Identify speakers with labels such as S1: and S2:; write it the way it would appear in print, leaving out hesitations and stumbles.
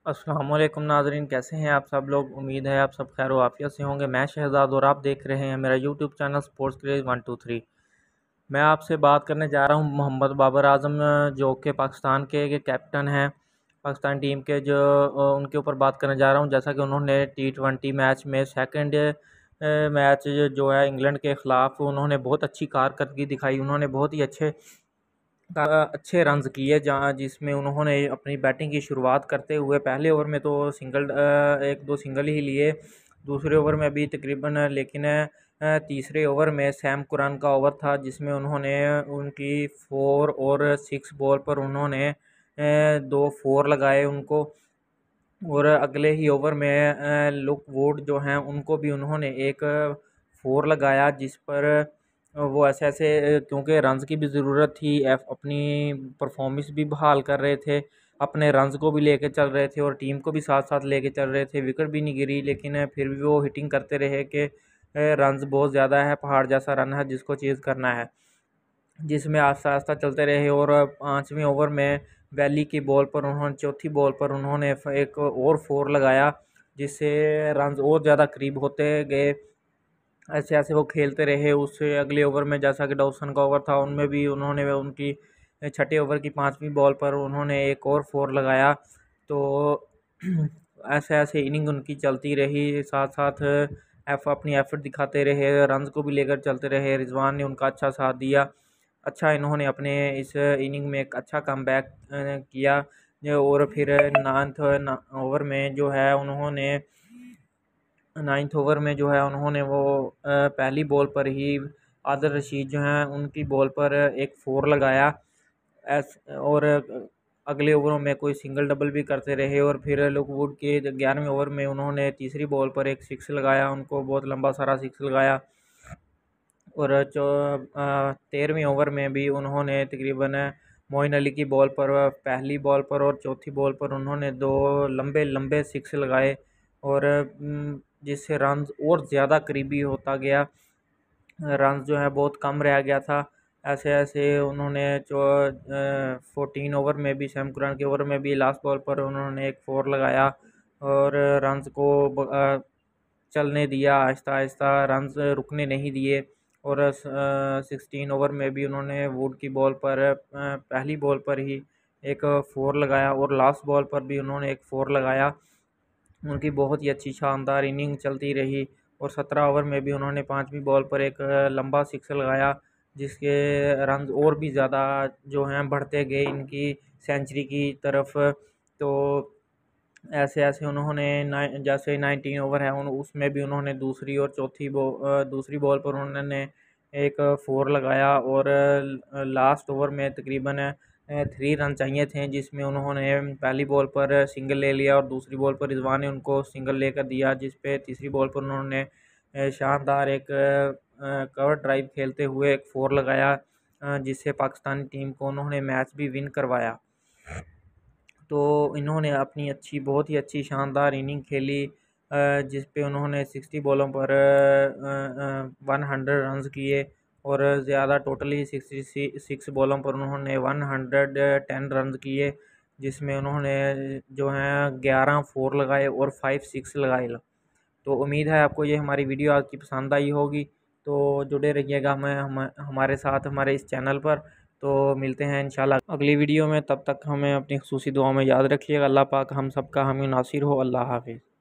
S1: अस्सलाम वालेकुम नाज़रीन, कैसे हैं आप सब लोग। उम्मीद है आप सब खैर आफियत से होंगे। मैं शहजाद और आप देख रहे हैं मेरा यूट्यूब चैनल स्पोर्ट्स क्रेज 123। मैं आपसे बात करने जा रहा हूं मोहम्मद बाबर आजम, जो कि पाकिस्तान के कैप्टन हैं, पाकिस्तान टीम के, जो उनके ऊपर बात करने जा रहा हूं। जैसा कि उन्होंने T20 मैच में सेकंड मैच जो है इंग्लैंड के ख़िलाफ़, उन्होंने बहुत अच्छी कारकर्दगी दिखाई। उन्होंने बहुत ही अच्छे रन्स किए, जहाँ जिसमें उन्होंने अपनी बैटिंग की शुरुआत करते हुए पहले ओवर में तो एक दो सिंगल ही लिए, दूसरे ओवर में भी तकरीबन, लेकिन तीसरे ओवर में सैम कुरान का ओवर था जिसमें उन्होंने उनकी 4 और 6 बॉल पर उन्होंने 2 4 लगाए उनको। और अगले ही ओवर में लुक वुड जो हैं उनको भी उन्होंने एक 4 लगाया, जिस पर वो ऐसे ऐसे क्योंकि रन्स की भी ज़रूरत थी, अपनी परफॉर्मेंस भी बहाल कर रहे थे, अपने रन्स को भी लेके चल रहे थे और टीम को भी साथ साथ लेके चल रहे थे। विकेट भी नहीं गिरी, लेकिन फिर भी वो हिटिंग करते रहे कि रन्स बहुत ज़्यादा है, पहाड़ जैसा रन है जिसको चेज़ करना है, जिसमें आस्ता आस्ता चलते रहे। और 5वें ओवर में वैली की बॉल पर उन्होंने, चौथी बॉल पर उन्होंने एक और 4 लगाया, जिससे रन्स और ज़्यादा करीब होते गए। ऐसे ऐसे वो खेलते रहे। उससे अगले ओवर में, जैसा कि डॉसन का ओवर था, उनमें भी उन्होंने उनकी छठे ओवर की 5वीं बॉल पर उन्होंने एक और 4 लगाया। तो ऐसे ऐसे इनिंग उनकी चलती रही, साथ साथ अपनी एफर्ट दिखाते रहे, रन्स को भी लेकर चलते रहे। रिजवान ने उनका अच्छा साथ दिया। अच्छा, इन्होंने अपने इस इनिंग में एक अच्छा कमबैक किया। और फिर ओवर में जो है उन्होंने 9th ओवर में जो है उन्होंने वो पहली बॉल पर ही आदिल रशीद जो हैं उनकी बॉल पर एक 4 लगाया। और अगले ओवरों में कोई सिंगल डबल भी करते रहे। और फिर लुकवुड के 11वें ओवर में उन्होंने तीसरी बॉल पर एक 6 लगाया, उनको बहुत लंबा सारा 6 लगाया। और 13वें ओवर में भी उन्होंने तकरीबन मोइन अली की बॉल पर, पहली बॉल पर और चौथी बॉल पर उन्होंने 2 लंबे लंबे 6 लगाए, और जिससे रन्स और ज़्यादा करीबी होता गया। रन्स जो है बहुत कम रह गया था। ऐसे ऐसे उन्होंने 14 ओवर में भी, सैम कुरान के ओवर में भी लास्ट बॉल पर उन्होंने एक 4 लगाया और रन्स को चलने दिया, आहिस्ता आहिस्ता रन्स रुकने नहीं दिए। और 16 ओवर में भी उन्होंने वुड की बॉल पर पहली बॉल पर ही एक 4 लगाया, और लास्ट बॉल पर भी उन्होंने एक 4 लगाया। उनकी बहुत ही अच्छी शानदार इनिंग चलती रही। और 17 ओवर में भी उन्होंने 5वीं बॉल पर एक लंबा 6 लगाया, जिसके रन्स और भी ज़्यादा जो हैं बढ़ते गए इनकी सेंचुरी की तरफ। तो ऐसे ऐसे उन्होंने जैसे 19 ओवर है उसमें भी उन्होंने दूसरी बॉल पर उन्होंने एक 4 लगाया। और लास्ट ओवर में तकरीबन 3 रन चाहिए थे, जिसमें उन्होंने पहली बॉल पर सिंगल ले लिया और दूसरी बॉल पर रिजवान ने उनको सिंगल लेकर दिया, जिस पे तीसरी बॉल पर उन्होंने शानदार एक कवर ड्राइव खेलते हुए एक 4 लगाया, जिससे पाकिस्तानी टीम को उन्होंने मैच भी विन करवाया। तो इन्होंने अपनी बहुत ही अच्छी शानदार इनिंग खेली, जिस पे उन्होंने 60 बॉलों पर 100 रन्स किए। और ज़्यादा टोटली 66 बॉलों पर उन्होंने 110 रन्स किए, जिसमें उन्होंने जो हैं 11 4 लगाए और 5 6 लगाए। तो उम्मीद है आपको ये हमारी वीडियो आज की पसंद आई होगी। तो जुड़े रहिएगा हमारे साथ हमारे इस चैनल पर। तो मिलते हैं इंशाल्लाह अगली वीडियो में, तब तक हमें अपनी खुसूसी दुआ में याद रखिएगा। अल्लाह पाक हम सबका हामी नासिर हो। अल्लाह हाफिज़।